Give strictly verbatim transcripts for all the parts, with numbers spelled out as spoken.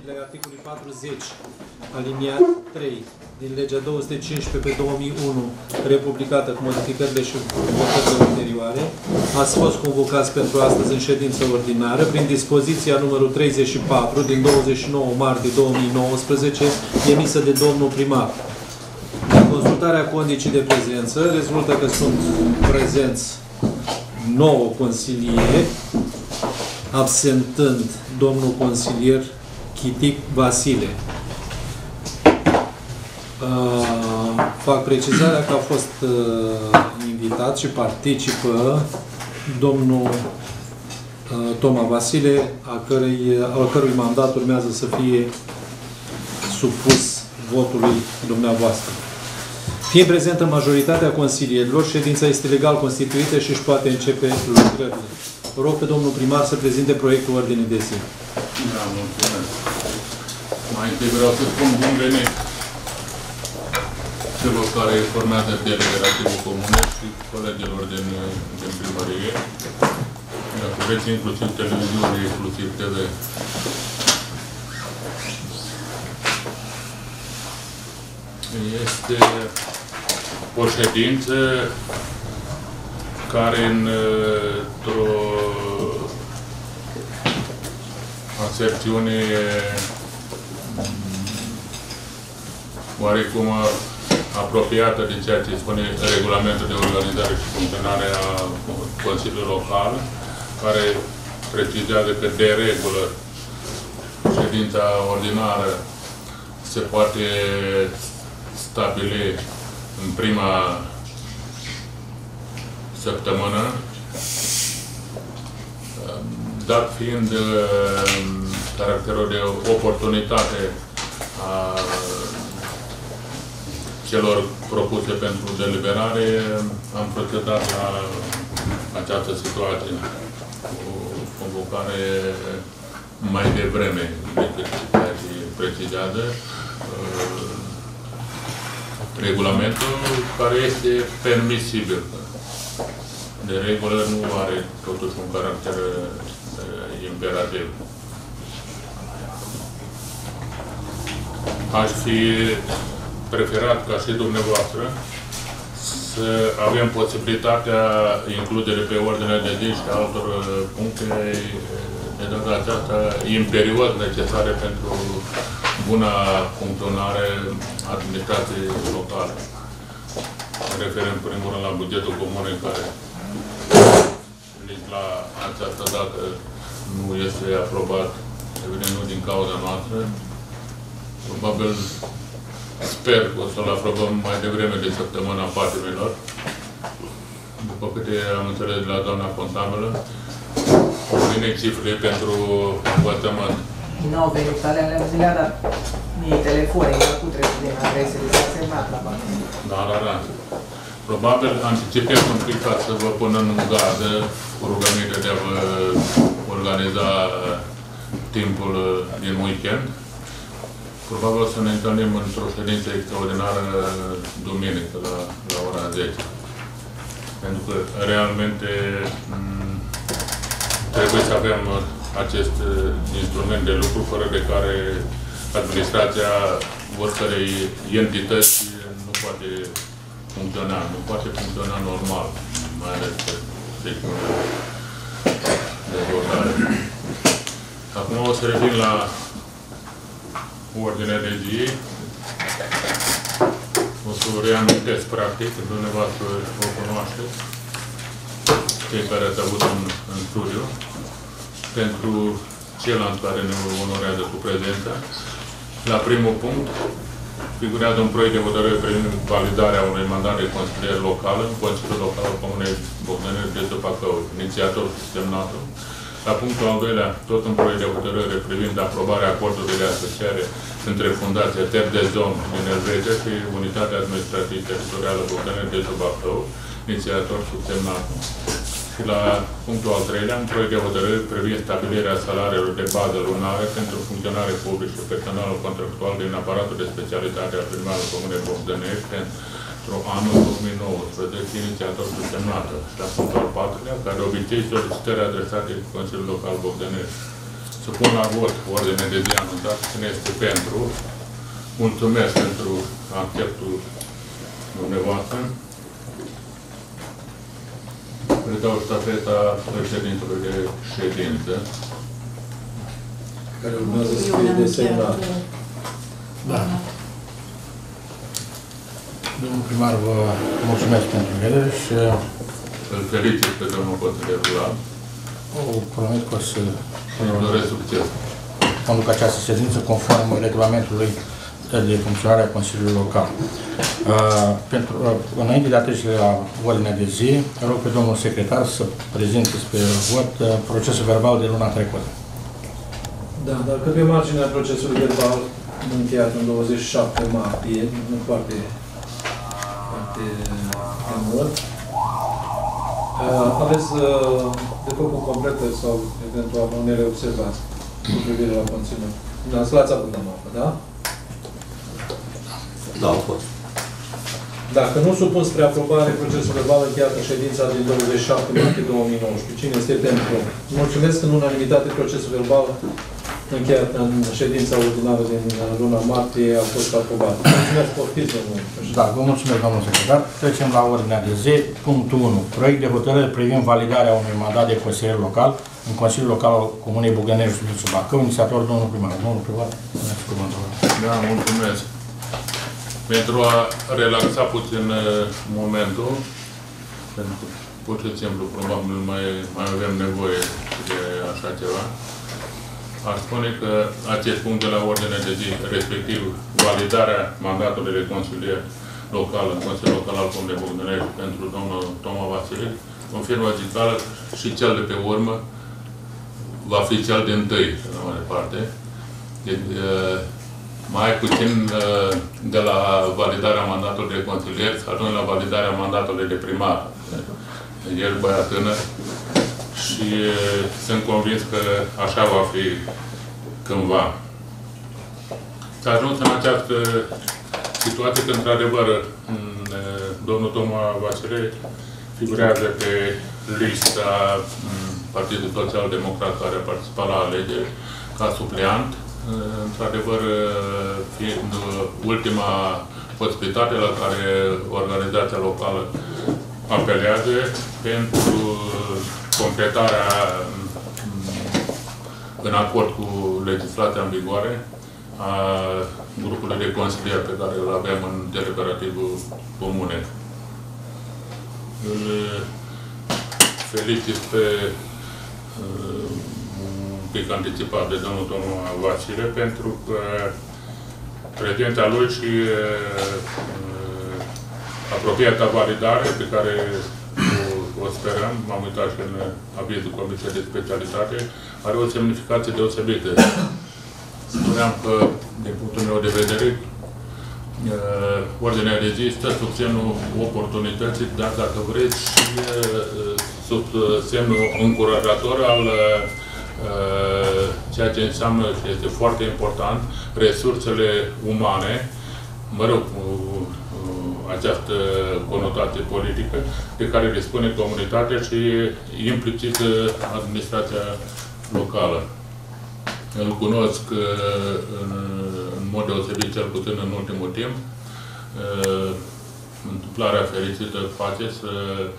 potrivit articolului patruzeci, aliniat trei, din legea două sute cincisprezece pe două mii unu, republicată cu modificările și votările ulterioare, ați fost convocați pentru astăzi în ședință ordinară prin dispoziția numărul treizeci și patru din douăzeci și nouă martie două mii nouăsprezece, emisă de domnul primar. Din consultarea condicii de prezență, rezultă că sunt prezenți nouă consilieri, absentând domnul consilier Chitic Vasile. Uh, fac precizarea că a fost uh, invitat și participă domnul uh, Toma Vasile, a cărui, a cărui mandat urmează să fie supus votului dumneavoastră. Fiind prezentă majoritatea consilierilor, ședința este legal constituită și își poate începe lucrările. Rog pe domnul primar să prezinte proiectul ordinii de zi. Da, mulțumesc. Mai întâi vreau să spun bun venit celor care formează deliberativul comune și colegilor din, din primărie. Dacă vreți, inclusiv televiziune, inclusiv T V. Este o ședință care într-o aserțiune oarecum apropiată de ceea ce spune regulamentul de organizare și funcționare a Consiliului Local, care precizează că de regulă ședința ordinară se poate stabili în prima săptămână, dat fiind caracterul de oportunitate a celor propuse pentru deliberare, am procedat la această situație cu convocare mai devreme decât ceea ce precizează regulamentul, care este permisibil. De regulă nu are totuși un caracter uh, imperativ. Aș fi preferat ca și dumneavoastră să avem posibilitatea includerii pe ordinea de zi și altor puncte de data aceasta imperios necesare pentru buna funcționare administrației locale. Mă refer în primul rând la bugetul comun, care nici la această dată nu este aprobat, evident nu din cauza noastră. Probabil, sper că o să-l aprobăm mai devreme de săptămâna patimilor. După câte am înțeles de la doamna contabilă, au venit cifre pentru învățământ. Nu au venit alea, le-a dat mie telefone, i-a făcut trecut din adresele, s-a semnat la bani. Da, la rând. Probabil anticipez un pic ca să vă pun în gardă cu rugăminte de a vă organiza timpul din weekend. Probabil o să ne întâlnim într-o ședință extraordinară duminică la, la ora zece. Pentru că realmente trebuie să avem acest instrument de lucru fără de care administrația oricărei entități nu poate funcționa, nu poate funcționa normal, mai ales pe secțiunea de votare. Acum o să revin la ordinea de zi. O să o reamintesc practic, dumneavoastră o cunoașteți, cei care ați avut în, în studiu, pentru ceilalți care ne onorează cu prezența. La primul punct, figurează un proiect de hotărâre privind validarea unui mandat de consilier local în Consiliul Local al Comunei Bogdănești de Bacău, inițiator semnatul. La punctul al doilea, tot un proiect de hotărâre privind aprobarea acordului de asociere între Fundația Ter de Zon din Elveția și Unitatea Administrativă Teritorială Bogdănești de Bacău, inițiator subsemnatul. Și la punctul al treilea, un proiect de hotărâre privind stabilirea salariilor de bază lunare pentru funcționare publică și personalul contractual din aparatul de specialitate al primarului Comunei Bogdănești pentru anul două mii nouăsprezece, inițiator subsemnată. Și la punctul al patrulea, ca de obicei, solicitări adresate Consiliul Local Bogdănești supun la vot ordine de zi anunțat. Cine este pentru? Mulțumesc pentru acceptul dumneavoastră. Predau ștafeta președintelui de ședință. Care urmează să fie desemnat. Da. Domnul primar, vă mulțumesc pentru ele și Îl felicit pe domnul consilier rural. o promit că o să Îi doresc succes. conduc această ședință conform regulamentului de funcționare a Consiliului Local. Uh, pentru, uh, înainte de a trece la ordinea de zi, rog pe domnul secretar să prezinte spre vot uh, procesul verbal de luna trecută. Da, dar că pe marginea procesului verbal încheiat în douăzeci și șapte martie, nu foarte, foarte de mult, uh, aveți uh, de făcut complete sau eventual unele observații cu privire la conținut. L-ați avut la mapă, da? Da, au fost. Dacă nu supun spre aprobare procesul verbal încheiat în ședința din douăzeci și șapte martie două mii nouăsprezece. Cine este pentru? Mulțumesc în unanimitate procesul verbal încheiat în ședința ordinară din luna martie a fost aprobat. Mulțumesc, poftiți, domnul președinte. Da, vă mulțumesc, domnul secretar. Trecem la ordinea de zi. Punctul unu. Proiect de hotărâre privind validarea unui mandat de consilier local în Consiliul Local al Comunei Bugănești, județul Bacău, inițiator domnul primar. Domnul primar, spuneți cuvântul. Da, mulțumesc. Pentru a relaxa puțin momentul, pentru pur și simplu, probabil mai, mai avem nevoie de așa ceva, aș spune că acest punct de la ordine de zi, respectiv validarea mandatului de consilier local în Consiliul Local al Comunei Bugănești pentru domnul Toma Vasile, confirmă zicală și cel de pe urmă va fi cel din tâi, la mai departe. Deci, mai puțin de la validarea mandatului de consilier să ajung la validarea mandatului de primar. Ești băiat tânăr și sunt convins că așa va fi cândva. S-a ajuns în această situație că, într-adevăr, domnul Toma Vasile figurează pe lista Partidului Social Democrat care a participat la alegeri ca supleant. Într-adevăr, fiind ultima posibilitate la care organizația locală apelează pentru completarea în acord cu legislația în vigoare a grupului de consilieri pe care îl avem în deliberativul comune. Îl felicit pe pic anticipat de domnul Toma Vasile, pentru că prezența lui și uh, apropiata validare pe care o, o sperăm, m-am uitat și în avizul Comisiei de Specialitate, are o semnificație deosebită. Spuneam că, din punctul meu de vedere, uh, ordinea de zi stă sub semnul oportunității, dar dacă vreți și uh, sub semnul încurajator al uh, ceea ce înseamnă și este foarte important, resursele umane, mă rog, această conotație politică de care dispune comunitatea și implicit administrația locală. Îl cunosc în, în mod deosebit, cel puțin în ultimul timp. Întâmplarea fericită face să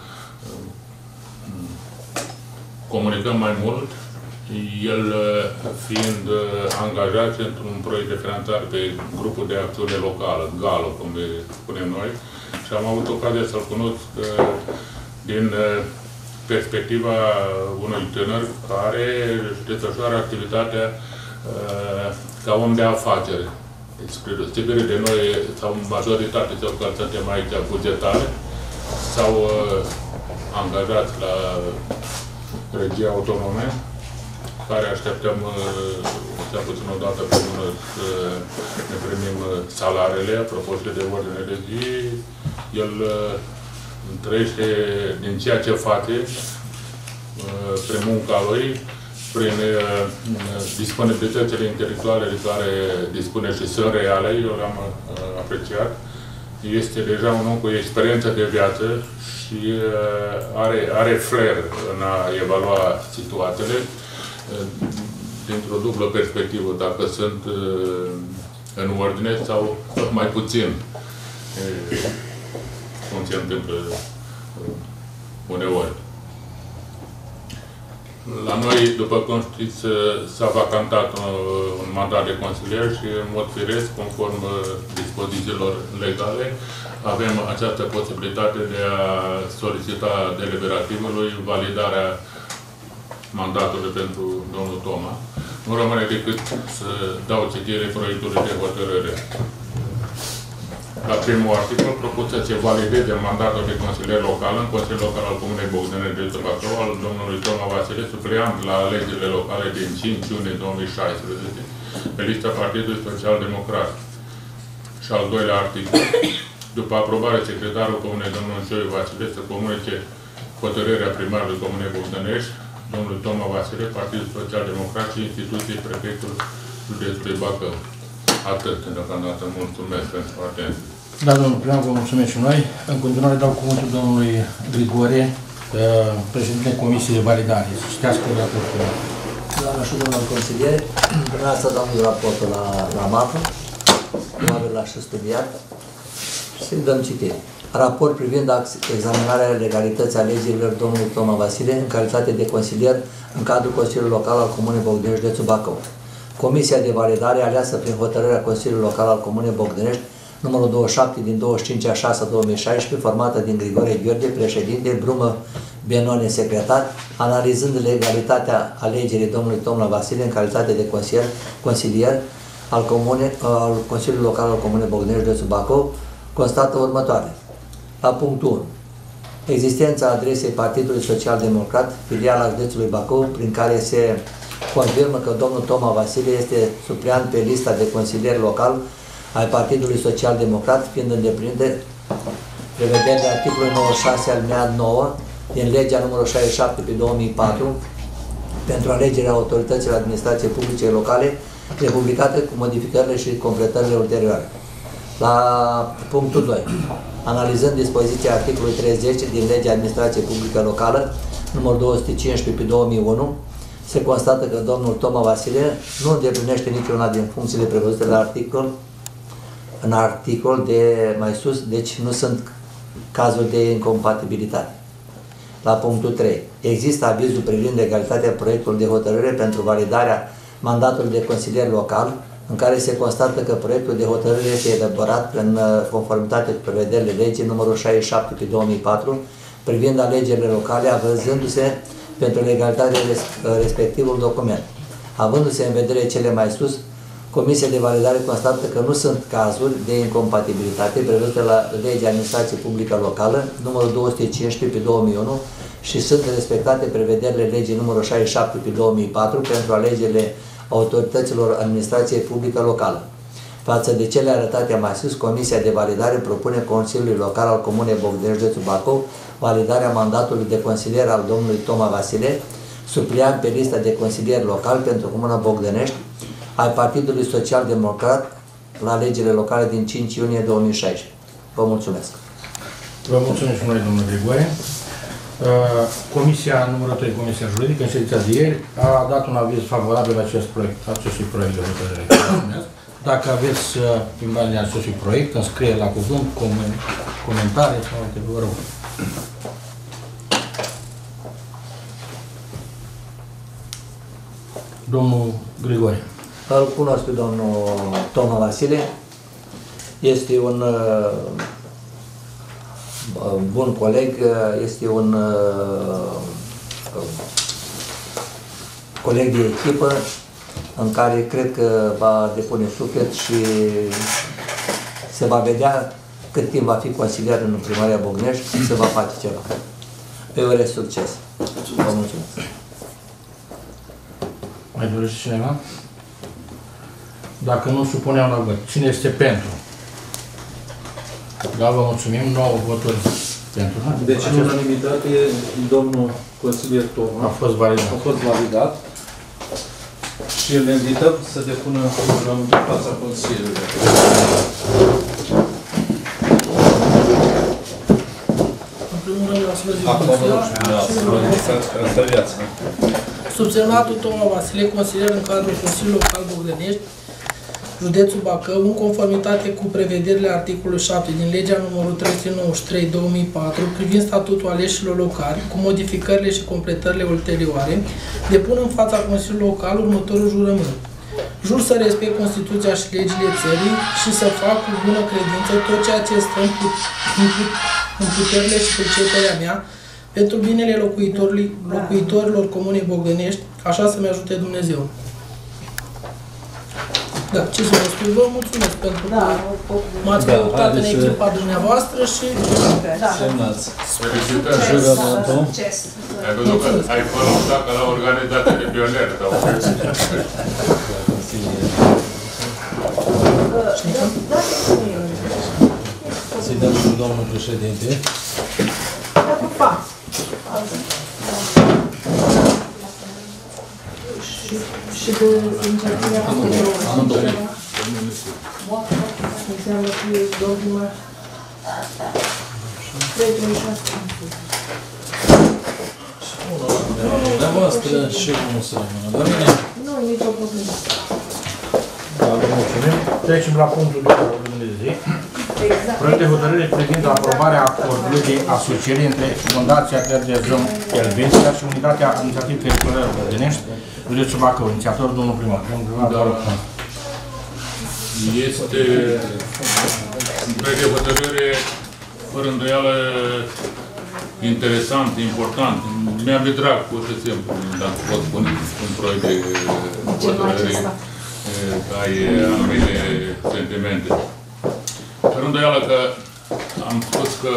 comunicăm mai mult, el fiind angajat într-un proiect de finanțare pe grupul de acțiune locală, GALO, cum le spunem noi, și am avut ocazia să-l cunosc din perspectiva unui tânăr care desfășoară activitatea ca om de afaceri. Deci, spre de noi, sau majoritate, sau că suntem aici bugetare, s-au angajat la regia autonome, care așteptăm cel puțin o dată pe lună să ne primim salariile, apropo de ordine de zi. El trăiește din ceea ce face, prin munca lui, prin disponibilitățile intelectuale de care dispune și sunt reale, eu l-am apreciat. Este deja un om cu experiență de viață și are, are flair în a evalua situațiile. dintr-o dublă perspectivă, dacă sunt în ordine sau mai puțin, cum se întâmplă uneori. La noi, după cum știți, s-a vacantat un mandat de consilier și, în mod firesc, conform dispozițiilor legale, avem această posibilitate de a solicita deliberativului validarea mandatului pentru domnul Toma. Nu rămâne decât să dau citire proiectului de hotărâre. La primul articol propus să se valideze mandatul de consilier local în Consiliul Local al Comunei Bogdănești de Bacău al domnului Toma Vasile, supleant la alegerile locale din cinci iunie două mii șaisprezece, pe lista Partidului Social Democrat. Și al doilea articol, după aprobare, secretarul Comunei, domnul Cioiu Vasile, să comunice hotărârea primarului Comunei Bogdănești, domnul Toma Vasile, Partidul Social Democrat și instituției prefectul județului Bacău. Atât, deocamdată. Mulțumesc pentru atenție. Da, domnul primar, vă mulțumesc și noi. În continuare dau cuvântul domnului Grigore, președintele Comisiei de Validare. Să citească raportul. Doamna și domnul consilier, dumneavoastră dăm raportul la, la mapă, probabil l-aș studiat, și să-i dăm citire. Raport privind examinarea legalității alegerilor domnului Toma Vasile în calitate de consilier în cadrul Consiliului Local al Comunei Bogdănești, județul Bacău. Comisia de validare aleasă prin hotărârea Consiliului Local al Comunei Bogdănești, numărul douăzeci și șapte din douăzeci și cinci a șasea două mii șaisprezece, formată din Grigore Gheorghe, președinte, Brumă Benone, secretar, analizând legalitatea alegerii domnului Toma Vasile în calitate de consilier, consilier al, comune, al Consiliului Local al Comunei Bogdănești, județul Bacău, constată următoare. La punctul unu. Existența adresei Partidului Social Democrat, filiala județului Bacău, prin care se confirmă că domnul Toma Vasile este supleant pe lista de consilier local ai Partidului Social Democrat, fiind îndeplinite prevederile articolului nouăzeci și șase alineat nouă din legea numărul șaizeci și șapte pe două mii patru pentru alegerea autorităților administrației publice locale, republicate cu modificările și completările ulterioare. La punctul doi. Analizând dispoziția articolului treizeci din legea administrației publică locală, numărul două sute cincisprezece pe două mii unu, se constată că domnul Toma Vasile nu îndeplinește niciuna din funcțiile prevăzute la articol, în articol de mai sus, deci nu sunt cazuri de incompatibilitate. La punctul trei. Există avizul privind legalitatea proiectului de hotărâre pentru validarea mandatului de consilier local, în care se constată că proiectul de hotărâre este elaborat în conformitate cu prevederile legii numărul șaizeci și șapte pe două mii patru privind alegerile locale, avându-se pentru legalitatea respectivul document. Avându-se în vedere cele mai sus, Comisia de validare constată că nu sunt cazuri de incompatibilitate prevăzute la legea administrației publică locală numărul două sute cincisprezece pe două mii unu și sunt respectate prevederile legii numărul șaizeci și șapte pe două mii patru pentru alegerile autorităților administrației publică locală. Față de cele arătate mai sus, Comisia de validare propune Consiliului Local al Comunei Bogdănești, județul Bacău, validarea mandatului de consilier al domnului Toma Vasile, supleant pe lista de consilier local pentru Comuna Bogdănești, al Partidului Social Democrat la alegerile locale din cinci iunie două mii șaisprezece. Vă mulțumesc! Vă mulțumim și noi, domnule Grigore. Comisia numărul trei, Comisia Juridică, în ședința de ieri, a dat un aviz favorabil acest proiect, acestui proiect de hotărâre. Dacă aveți imaginea acestui proiect, înscrie la cuvânt, comentarii sau alte, vă rog. Domnul Grigore. Îl cunosc pe domnul Toma Vasile. Este un uh, bun coleg, este un uh, coleg de echipă în care cred că va depune suflet și se va vedea cât timp va fi consilier în Primăria Bogdănești, se va face ceva. Îi urez succes. Vă mulțumesc. Mai dorește cineva? Dacă nu, supuneam la vot. Cine este pentru? Da, vă mulțumim. nouă voturi pentru. Deci, în unanimitate, domnul consilier Toma a fost validat. A fost validat și îl invităm să depună programul în fața Consiliului. Acum vă rog și dumneavoastră, vă ridicați că asta viața. Subsemnatul Toma Vasile, consilier în cadrul Consiliului Local Bogdănești, județul Bacău, în conformitate cu prevederile articolului șapte din legea numărul trei sute nouăzeci și trei pe două mii patru privind statutul aleșilor locali, cu modificările și completările ulterioare, depun în fața Consiliului Local următorul jurământ. Jur să respect Constituția și legile țării și să fac cu bună credință tot ceea ce stă în, put în puterile și priceperea mea pentru binele locuitorilor, locuitorilor Comunei Bogdănești, așa să-mi ajute Dumnezeu. Da, ce să vă spun, vă mulțumesc pentru că m-ați căutat în echipa dumneavoastră și... Semnați. Felicitări! Jurământul. Ai văzut că ai pălăutat ca la organizație de pionieri. Să-i dăm cu domnul președinte. Și de inițiativa Amândouă. înseamnă că e dogma trei trei șase. Dumneavoastră și unul să rămână. La mine? Nu, nicio problemă. Da, vă mulțumim. Trecem la punctul doi al ordinii de zi. Exact. Proiect de hotărâre privind aprobarea acordului de asociere între Fundația Terdezon Elveția și Unitatea Inițiativ Teritorială Bogdănești, județul Bacău. Inițiator, domnul primar. Da. Este un proiect de hotărâre fără îndoială interesant, important. Mi-a de drag, pur și simplu, dacă pot spune un proiect de hotărâre, ai anumite sentimente. Fără îndoială că am spus că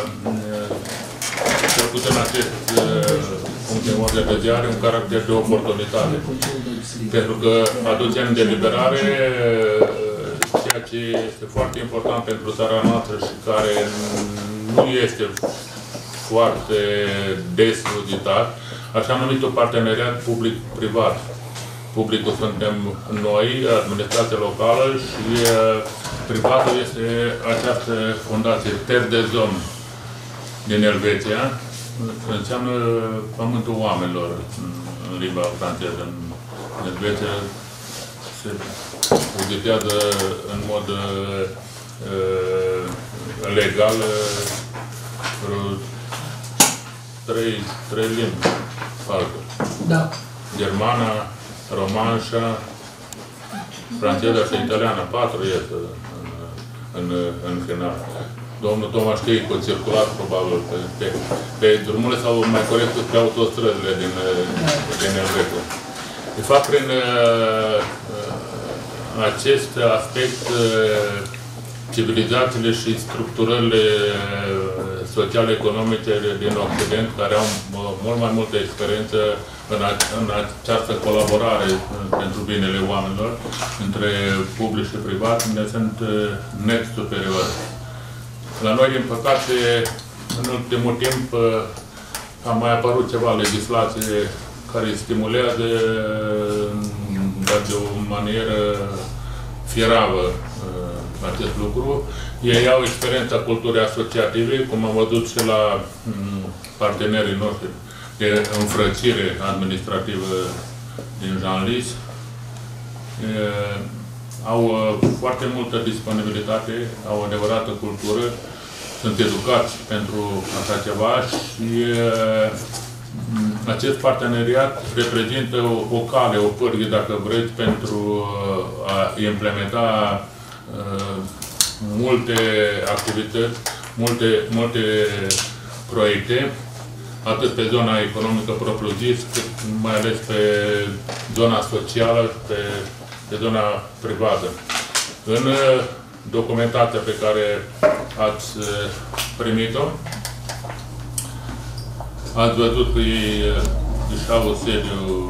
cel puțin acest punct de ordine de zi are un caracter de oportunitate. Pentru că aduce în deliberare ceea ce este foarte important pentru țara noastră și care nu este foarte des auditat, așa numitul parteneriat public-privat. Publicul suntem noi, administrația locală, și privatul este această fundație Terdezon din Elveția. Înseamnă pământul oamenilor în limba franceză. În Elveția se auditează în mod uh, legal uh, trei, trei limbi. Parcă. Da. Germana, romanșa, franceza și italiana. Patru este în, în, în final. Domnul Toma știe că circulat probabil pe, pe, pe drumurile sau mai corect pe autostrăzile din, din Elveția. De fapt, prin uh, acest aspect, uh, civilizațiile și structurările social-economice din Occident, care au uh, mult mai multă experiență în, a, în această colaborare uh, pentru binele oamenilor, între public și privat, ne sunt uh, net superiori. La noi, din păcate, în ultimul timp, a mai apărut ceva legislație care stimulează, dar de o manieră fieravă, acest lucru. Ei au experiența culturii asociative, cum am văzut și la partenerii noștri de înfrățire administrativă din Genlis. Au foarte multă disponibilitate, au o adevărată cultură, sunt educați pentru așa ceva și acest parteneriat reprezintă o, o cale, o pârghie, dacă vreți, pentru a implementa uh, multe activități, multe, multe proiecte, atât pe zona economică propriu-zis, cât mai ales pe zona socială, pe de zona privată. În documentația pe care ați primit-o, ați văzut că ei își au sediu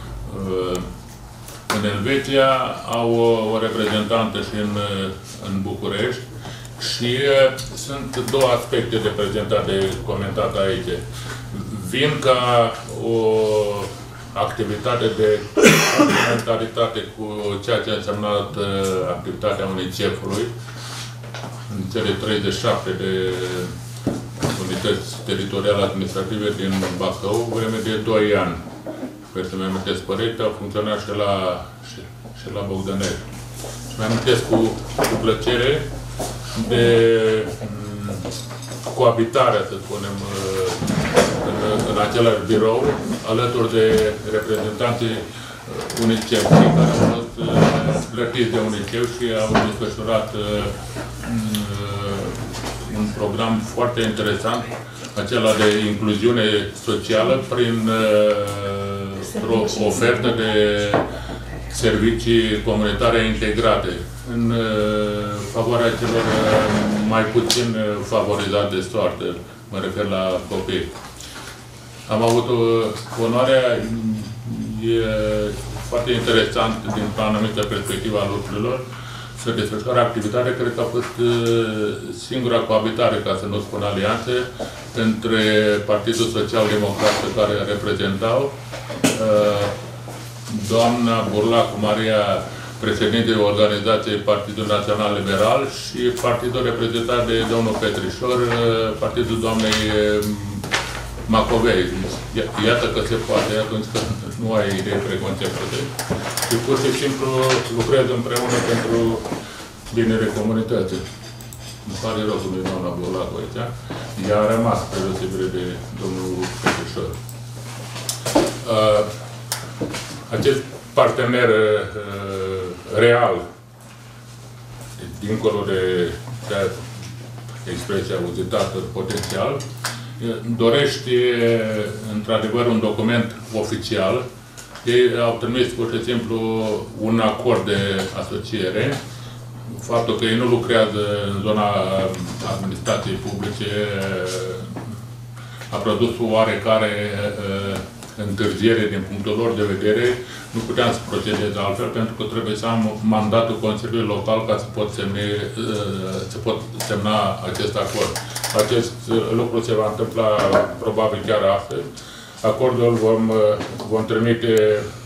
în Elveția, au o reprezentantă și în, în București și sunt două aspecte de prezentat, de comentat aici. Vin ca o activitate de complementaritate cu ceea ce a însemnat uh, activitatea UNICEF-ului în cele treizeci și șapte de unități teritoriale administrative din Bacău, vreme de doi ani. sper să mi-am amintesc corect, au funcționat și la, și, și la Bogdănești. Și mi-am amintesc cu, cu plăcere de m, coabitarea, să spunem, în, în același birou, alături de reprezentanții UNICEF, care au fost plătiți de UNICEF și au desfășurat un program foarte interesant, acela de incluziune socială prin o ofertă de servicii comunitare integrate în favoarea celor mai puțin favorizați de soartă, mă refer la copii. Am avut onoarea, e foarte interesant din o anumită perspectivă a lucrurilor, să desfășoare activitate, cred că a fost singura coabitare, ca să nu spun alianțe, între Partidul Social-Democrat pe care reprezentau doamna Burlacu Maria, președintele organizației Partidul Național Liberal, și partidul reprezentat de domnul Petrișor, partidul doamnei Macovei. Iată că se poate atunci când nu ai idei preconcepute. Și pur și simplu lucrez împreună pentru binele comunității. Îmi pare rău cu lui doamna Burlacu aici. Ea a rămas pe deosebire de domnul Petrișor. Uh, acest partener uh, real, dincolo de, de expresia auzitată potențial, dorește într-adevăr un document oficial. Ei au trimis pur și simplu un acord de asociere. Faptul că ei nu lucrează în zona administrației publice a produs o oarecare întârziere din punctul lor de vedere. Nu puteam să procedez altfel, pentru că trebuie să am mandatul Consiliului Local ca să pot, semne, să pot semna acest acord. Acest lucru se va întâmpla probabil chiar astăzi. Acordul vom, vom trimite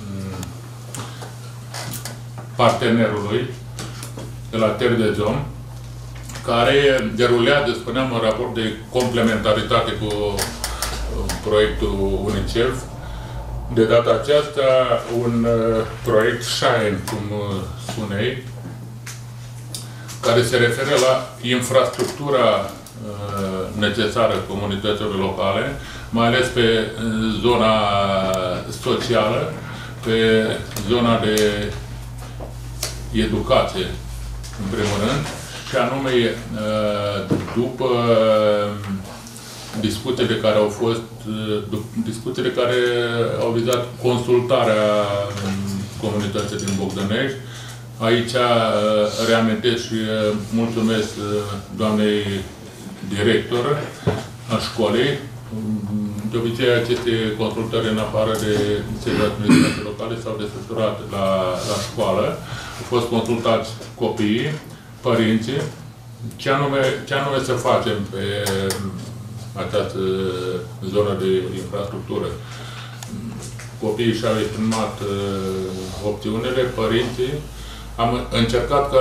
partenerului de la Terre des Hommes, care derulează, spuneam, un raport de complementaritate cu proiectul UNICEF. De data aceasta, un proiect SHINE, cum spune ei, care se referă la infrastructura necesară comunităților locale, mai ales pe zona socială, pe zona de educație, în primul rând, și anume, după discuțiile care au fost, discuțiile care au vizat consultarea comunității din Bogdănești. Aici reamintesc și mulțumesc doamnei director a școlii. De obicei, aceste consultări în afară de nivelul administrației locale s-au desfășurat la, la școală. Au fost consultați copiii, părinții, ce anume, ce anume să facem pe această zonă de infrastructură. Copiii și-au exprimat opțiunile, părinții. Am încercat ca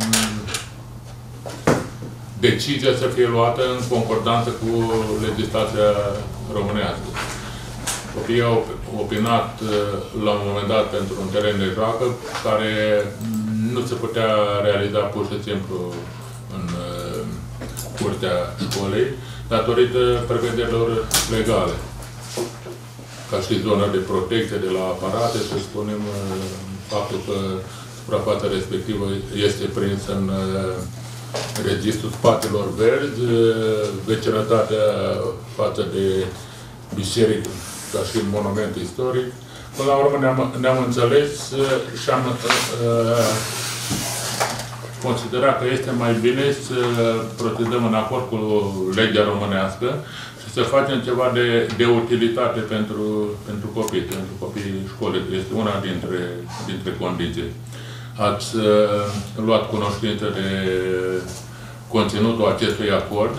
decizia să fie luată în concordanță cu legislația românească. Copiii au opinat la un moment dat pentru un teren de joacă care nu se putea realiza pur și simplu în curtea școlii, datorită prevederilor legale. Ca și zona de protecție de la aparate, să spunem, faptul că suprafața respectivă este prinsă în registrul spațiilor verzi, vecinătatea față de biserică ca și monument istoric. Până la urmă ne-am ne-am înțeles și am uh, considerat că este mai bine să procedăm în acord cu legea românească și să facem ceva de, de utilitate pentru, pentru copii, pentru copiii școlii. Este una dintre, dintre condiții. Ați uh, luat cunoștință de conținutul acestui acord,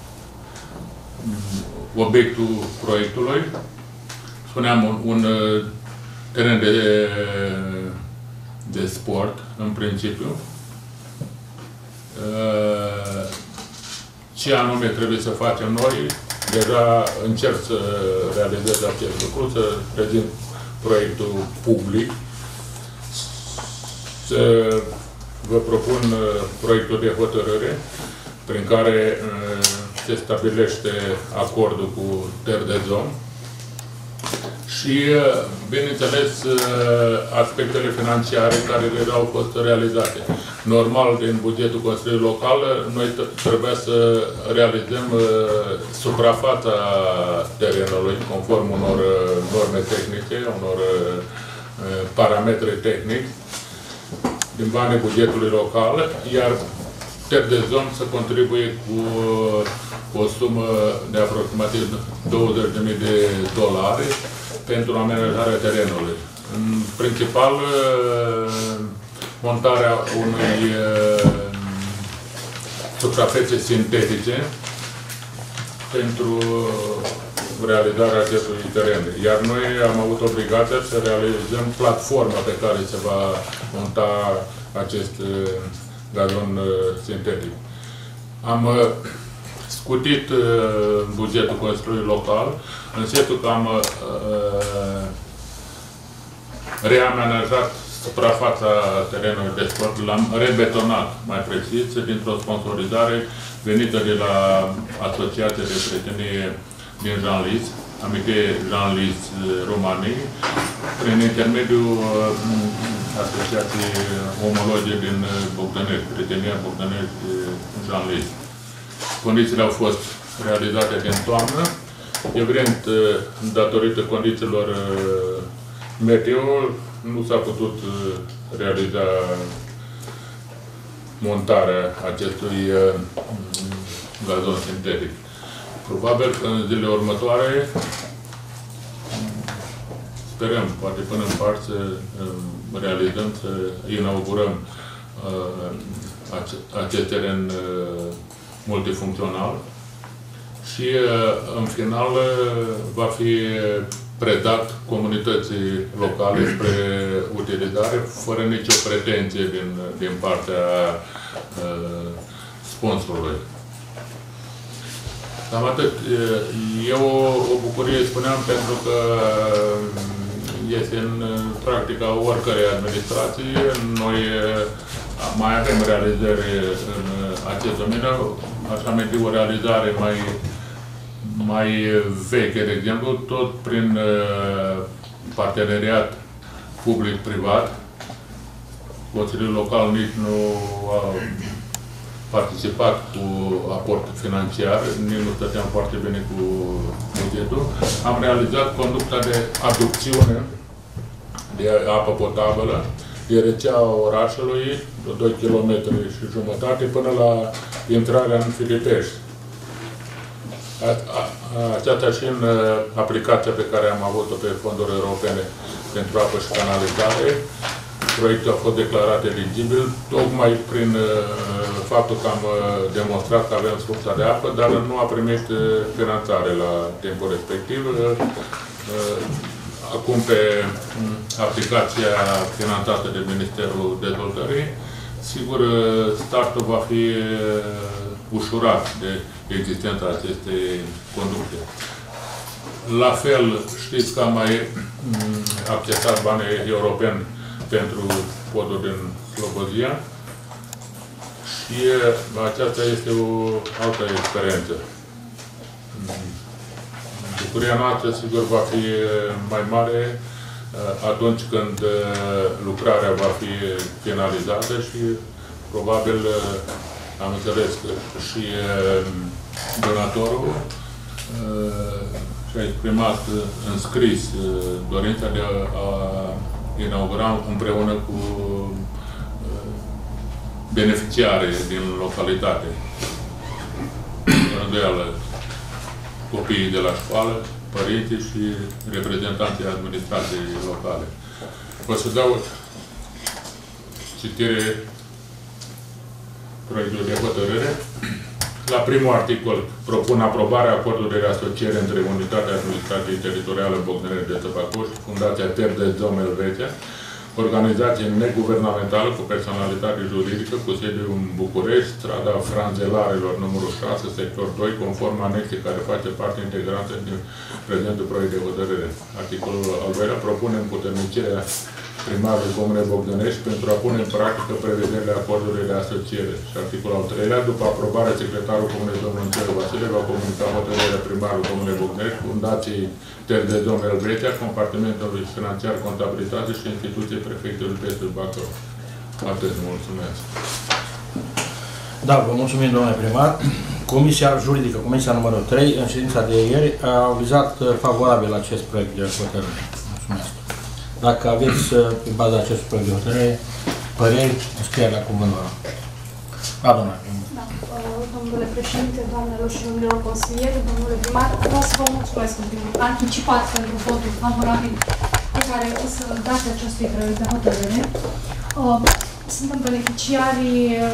obiectul proiectului. Spuneam, un, un uh, teren de, de sport, în principiu. Uh, ce anume trebuie să facem noi? Deja încerc să realizez acest lucru, să prezint proiectul public. Să vă propun proiectul de hotărâre prin care se stabilește acordul cu Terdezom și, bineînțeles, aspectele financiare care le au fost realizate. Normal, din bugetul Consiliului Local, noi trebuia să realizăm suprafața terenului conform unor norme tehnice, unor parametri tehnici din banii bugetului local, iar Terdezom să contribuie cu o sumă de aproximativ douăzeci de mii de dolari pentru amenajarea terenului. În principal, montarea unei suprafețe sintetice pentru realizarea acestui teren. Iar noi am avut obligația să realizăm platforma pe care se va monta acest gazon sintetic. Am scutit bugetul Consiliului Local, în sensul că am reamenajat suprafața terenului de sport, l-am rebetonat, mai precis, dintr-o sponsorizare venită de la Asociația de Prietenie din Janlis, Amiche Janlis României, prin intermediul Asociației Omologe din Bogdanești, Prietenia Bogdanești Janlis. Condițiile au fost realizate din toamnă. Evident, datorită condițiilor meteo, nu s-a putut realiza montarea acestui gazon sintetic. Probabil că în zilele următoare, sperăm, poate până în part, să realizăm, să inaugurăm acest teren multifuncțional și, în final, va fi predat comunității locale spre utilizare, fără nicio pretenție din, din partea uh, sponsorului. Cam atât. E o, o bucurie, spuneam, pentru că este în practica oricărei administrații. Noi mai avem realizări în acest domeniu. Aș aminti o realizare mai mai veche, de exemplu, tot prin uh, parteneriat public-privat. Consiliul Local nici nu a participat cu aport financiar, nici nu stăteam foarte bine cu bugetul. Am realizat conducta de aducțiune de apă potabilă de rețeaua orașului, de doi kilometri și jumătate, până la intrarea în Filipești. Aceasta și în aplicația pe care am avut-o pe fonduri europene pentru apă și canalizare. Proiectul a fost declarat eligibil, tocmai prin faptul că am demonstrat că avem sursa de apă, dar nu a primit finanțare la timpul respectiv. Acum, pe aplicația finanțată de Ministerul Dezvoltării, sigur, startul va fi ușurat de existența acestei conducte. La fel, știți că am mai accesat banii europeni pentru podul din Slobozia și aceasta este o altă experiență. Bucuria noastră, sigur, va fi mai mare atunci când lucrarea va fi finalizată și probabil am înțeles că și donatorul și-a exprimat în scris dorința de a inaugura împreună cu beneficiare din localitate. Rânduială copiii de la școală, părinții și reprezentanții administrației locale. O să dau citire proiectului de hotărâre. La primul articol propun aprobarea acordului de asociere între Unitatea Administrației Teritoriale Bogdanești de Țăpacoș și Fundația Terdezom Elveția organizație neguvernamentală cu personalitate juridică cu sediu în București, strada Franzelarilor, numărul șase, sector doi, conform anexei care face parte integrantă din prezentul proiect de hotărâre. Articolul al doilea propune împuternicirea primarului Comunei Bogdănești pentru a pune în practică prevederile acordului de asociere. Și articolul al treilea, după aprobarea secretarul Comunei domnul Înțelu Vasile va comunica hotărârea primarului Comunei Bogdănești, Fundației Terzezon Elveția, compartimentului financiar, contabilitate și instituției prefectului Petre Bacău. Atât, mulțumesc. Da, vă mulțumim, domnule primar. Comisia juridică, comisia numărul trei, în ședința de ieri, a avizat favorabil acest proiect de hotărâre. Mulțumesc. Dacă aveți, pe baza acestui proiect de hotărâre, păreri, scrieți la cuvântul. Da, domnule. Da, domnule președinte, doamnelor și domnilor consilieri, domnule primar, vreau să vă mulțumesc în primul rând, anticipat pentru votul favorabil pe care o să dați acestui proiect de hotărâre. Suntem beneficiari,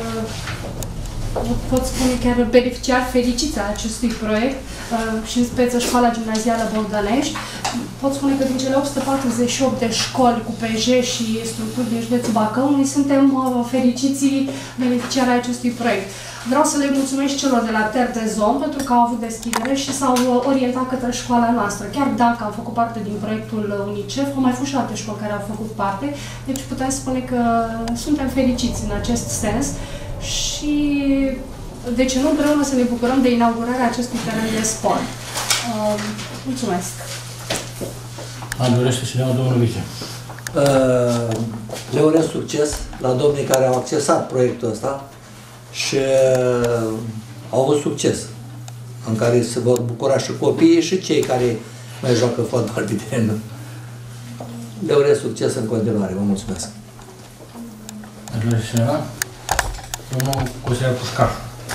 pot spune chiar beneficiari fericiți a acestui proiect și în speță școala gimnazială Bogdănești. Pot spune că din cele opt sute patruzeci și opt de școli cu P J și structuri din județul Bacău, noi suntem fericiții beneficiari ai acestui proiect. Vreau să le mulțumesc celor de la Terzezon pentru că au avut deschidere și s-au orientat către școala noastră. Chiar dacă am făcut parte din proiectul UNICEF, au mai fost și alte școli care au făcut parte, deci putem spune că suntem fericiți în acest sens și de ce nu împreună să ne bucurăm de inaugurarea acestui teren de sport. Uh, mulțumesc! Am dorește cineva, domnul vice. Uh, le urez succes la domnii care au accesat proiectul ăsta și uh, au avut succes, în care se vor bucura și copiii și cei care mai joacă fotbal pe teren. Le urez succes în continuare. Vă mulțumesc! Am dorește cineva? Domnul consilier Pușcar.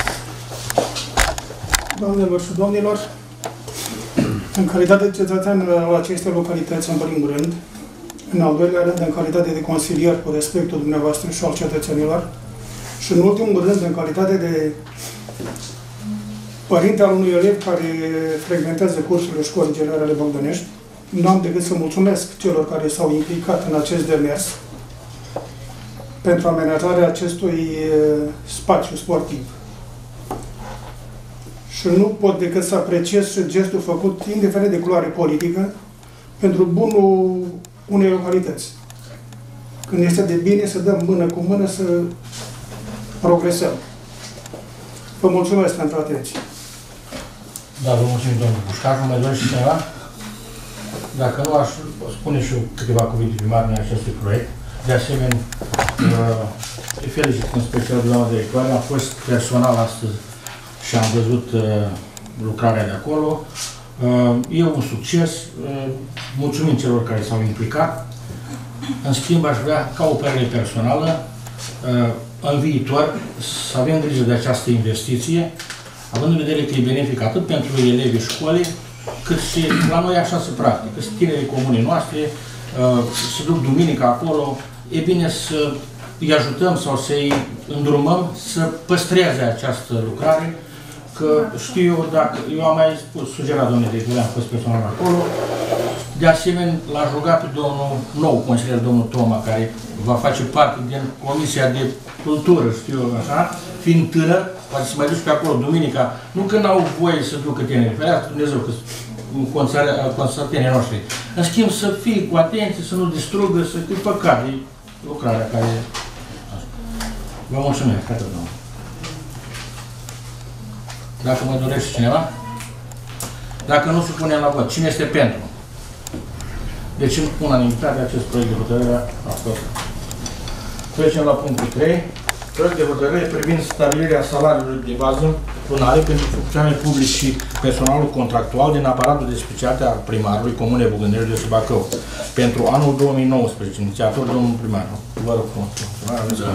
Doamnelor și domnilor, în calitate de cetățean al acestei localități, în primul rând, în al doilea rând, în calitate de consilier cu respectul dumneavoastră și al cetățenilor, și în ultimul rând, în calitate de părinte al unui elev care frecventează cursurile școlii generale Bogdănești, nu am decât să mulțumesc celor care s-au implicat în acest demers pentru amenajarea acestui spațiu sportiv. Și nu pot decât să apreciez și gestul făcut, indiferent de culoare politică, pentru bunul unei localități. Când este de bine să dăm mână cu mână să progresăm. Vă mulțumesc pentru atenție. Da, vă mulțumim, domnul Pușcar. Mai dorește cineva? Dacă nu, aș spune și eu câteva cuvinte pe marginea acestui proiect. De asemenea, îi felicit în special de doamna directoare. Am fost personal astăzi și am văzut uh, lucrarea de acolo. Uh, e un succes. Uh, mulțumim celor care s-au implicat. În schimb, aș vrea, ca o părere personală, uh, în viitor, să avem grijă de această investiție, având în vedere că e benefic atât pentru elevii școlii, cât și la noi așa se practică. Sunt tinerii comunei noastre, uh, se duc duminica acolo, e bine să îi ajutăm sau să-i îndrumăm să păstreze această lucrare, că știu eu, dacă, eu am mai spus, sugerat domnului director, am fost personal acolo, de asemenea l-aș ruga pe domnul nou consilier, domnul Toma, care va face parte din Comisia de Cultură, știu eu așa, fiind tânăr, poate să mai duci pe acolo duminica, nu că n-au voie să ducă tinerii, ferească Dumnezeu, că sunt tinerii noștri. În schimb, să fii cu atenție, să nu distrugă, să fii păcat de lucrarea care e. Vă mulțumesc, atât, domnule. Dacă mă dorește cineva? Dacă nu, supunem la vot. Cine este pentru? Deci, în unanimitate, acest proiect de hotărâre a fost. Trecem la punctul trei. Proiect de hotărâre privind stabilirea salariului de bază lunare pentru funcționari publici și personalul contractual din aparatul de specialitate al primarului Comunei Bogdănești de Bacău pentru anul două mii nouăsprezece. Inițiator, domnul primar. Vă rog frumos. Da.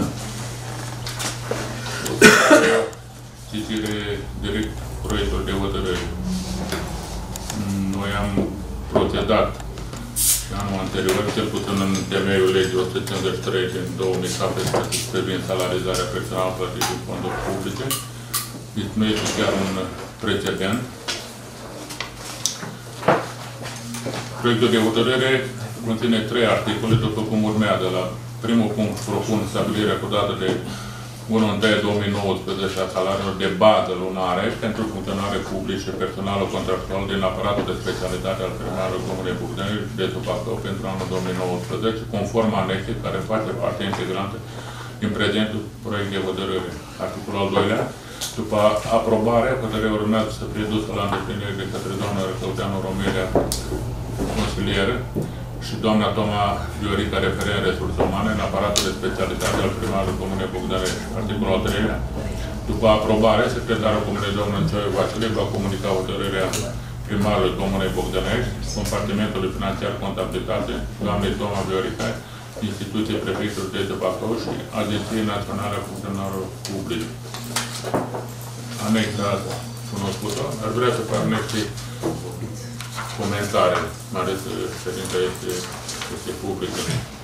Citire direct proiectul de hotărâre. Noi am procedat și anul anterior, cel puțin în temeiul legii o sută cincizeci și trei din două mii șaptesprezece privind salarizarea personală plătită din fonduri publice. Deci nu este chiar un precedent. Proiectul de hotărâre conține trei articole, după cum urmează. La primul punct propun stabilirea cu dată de unu unu două mii nouăsprezece a salariilor de bază lunare pentru funcționare publice, personalul contractual din aparatul de specialitate al primarului Comunei Bogdanești, județul Bacău, pentru anul două mii nouăsprezece, conform anexei care face parte integrantă din prezentul proiect de hotărâre. Articolul al doilea. După aprobare, hotărârea urmează să fie dusă la îndeplinire de către doamna Răcăuteanu Romelia, consilier, și doamna Toma Viorica, referent resurse umane, în aparatul de specialitate al primarului Comunei Bogdanești. Articolul al treilea. După aprobare, secretarul Comunei domnul Nicioiu Vasile va comunica hotărârea primarului Comunei Bogdanești, compartimentului financiar contabilitate, doamnei Toma Viorica, instituție prefectului de Bacău și Agenției Naționale a Funcționarilor Publici. Anexa cunoscută. Ar vrea să fac niște comentarii, mai ales ședința este, este publică.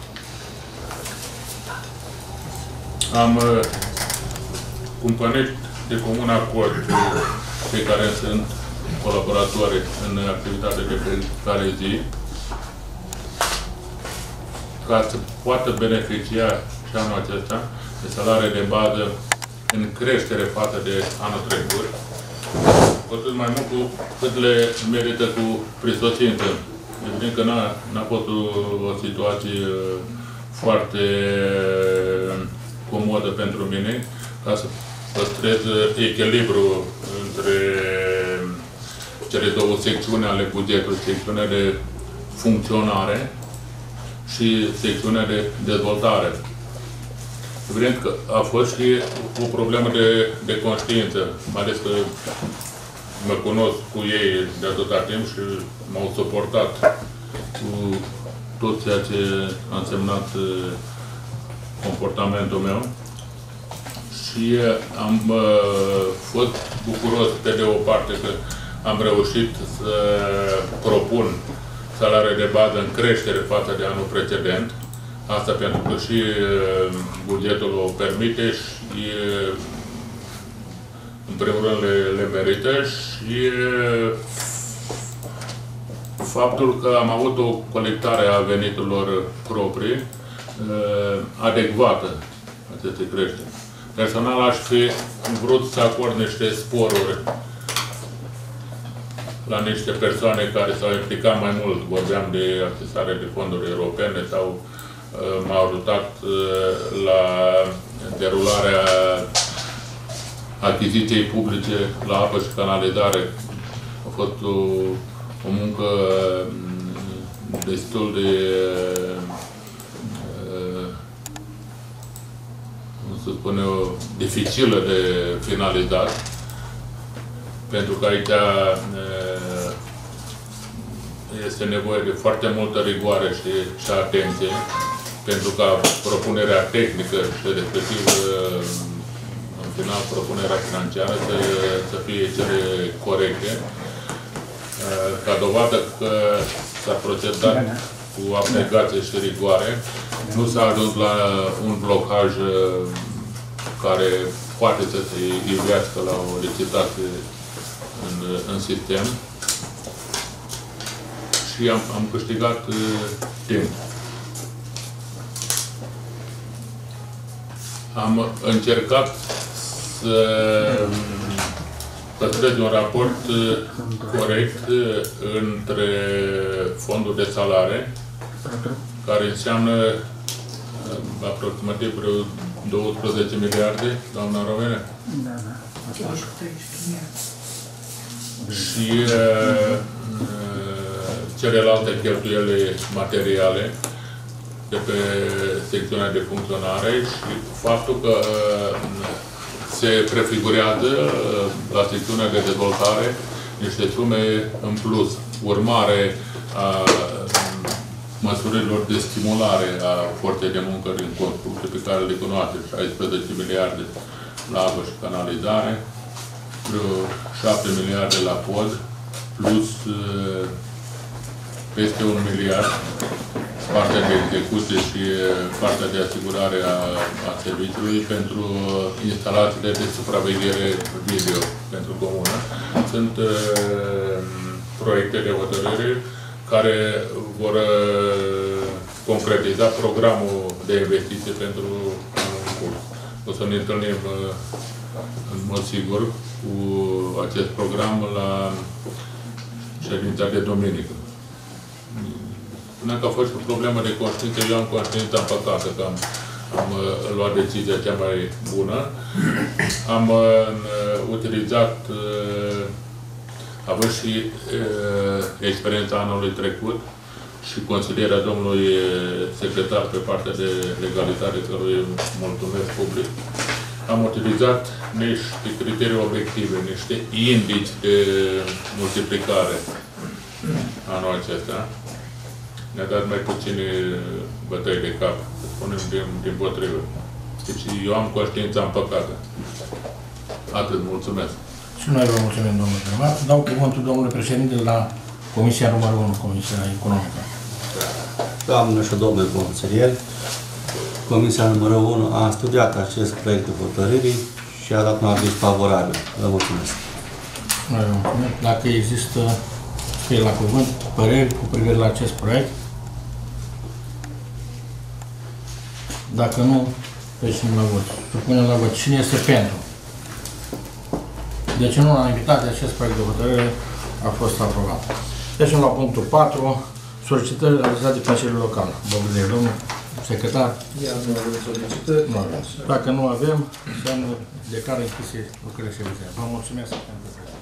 Am uh, cumpănit de comun acord cu cei care sunt colaboratori în activitatea de fiecare zi, ca să poată beneficia și anul acesta de salarii de bază în creștere față de anul trecut, cu atât mai mult cu cât le merită cu prisosință. Evident că n-a fost o, o situație foarte comodă pentru mine, ca să păstrez echilibru între cele două secțiuni ale bugetului, secțiunea de funcționare și secțiunea de dezvoltare. Evident că a fost și o problemă de, de conștiință, mai ales că mă cunosc cu ei de atâta timp și m-au suportat cu tot ceea ce a însemnat comportamentul meu. Și am uh, fost bucuros pe de o parte că am reușit să propun salarii de bază în creștere față de anul precedent. Asta pentru că și bugetul o permite și în primul rând le, le merită și faptul că am avut o colectare a veniturilor proprii adecvată acestei creșteri. Personal aș fi vrut să acord niște sporuri la niște persoane care s-au implicat mai mult. Vorbeam de accesare de fonduri europene sau m-au ajutat la derularea achiziției publice la apă și canalizare. A fost o, o muncă destul de, cum să spun eu, dificilă de finalizat, pentru că aici este nevoie de foarte multă rigoare și, și atenție, pentru ca propunerea tehnică și respectiv în final propunerea financiară să, să fie cele corecte. Ca dovadă că s-a procedat cu abnegație și rigoare, nu s-a ajuns la un blocaj care poate să se ivească la o licitație în, în sistem. Și am, am câștigat uh, timp. Am încercat să păstrez un raport uh, corect uh, între fondul de salare, care înseamnă uh, aproximativ vreo douăsprezece miliarde, doamna Romene? Da, da. Și uh, celelalte cheltuieli materiale de pe secțiunea de funcționare și faptul că se prefigurează la secțiunea de dezvoltare niște sume în plus, urmare a măsurilor de stimulare a forței de muncă din construcție pe care le cunoaște, șaisprezece miliarde la apă și canalizare, vreo șapte miliarde la pod, plus peste un miliard partea de execuție și partea de asigurare a, a serviciului pentru instalațiile de supraveghere video pentru comună. Sunt uh, proiecte de hotărâre care vor concretiza programul de investiție pentru anul în curs. O să ne întâlnim în mod sigur cu acest program la ședința de duminică. Spuneam că a fost o problemă de conștiință, eu am conștiința împăcată că am, am luat decizia cea mai bună. Am uh, utilizat, uh, având și uh, experiența anului trecut și consilierea domnului secretar pe partea de legalitate, căruia mulțumesc public, am utilizat niște criterii obiective, niște indici de multiplicare anul acesta. Ne-a dat mai puține bătăi de cap, să spunem, din, din potrivă. Deci eu am conștiința împăcată. Atât, mulțumesc. Și noi vă mulțumim, domnule primar. Dau cuvântul domnului președinte la Comisia numărul unu, Comisia Economică. Doamne și domnule consilier, Comisia numărul unu a studiat acest proiect de hotărârii și a dat un aviz favorabil. Vă mulțumesc. Noi vă mulțumim. Dacă există, scrie la cuvânt, păreri cu privire la acest proiect. Dacă nu, trecem la vot. Supunem la vot. Cine este pentru? Deci, în unanimitate, acest proiect de hotărâre a fost aprobat. Trecem la punctul patru. Solicitări realizate de Consiliul Local. Bogdănești, domnul secretar. Iar nu avem solicitări. Nu avem. Dacă nu avem, înseamnă declară închise lucrările. Vă mulțumesc pentru